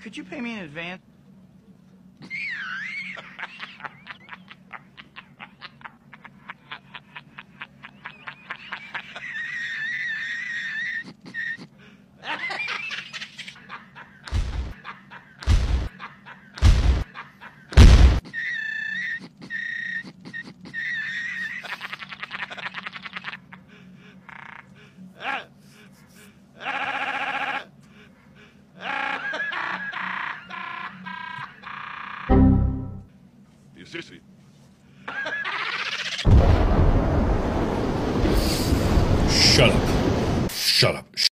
Could you pay me in advance? You sissy. Shut up. Shut up.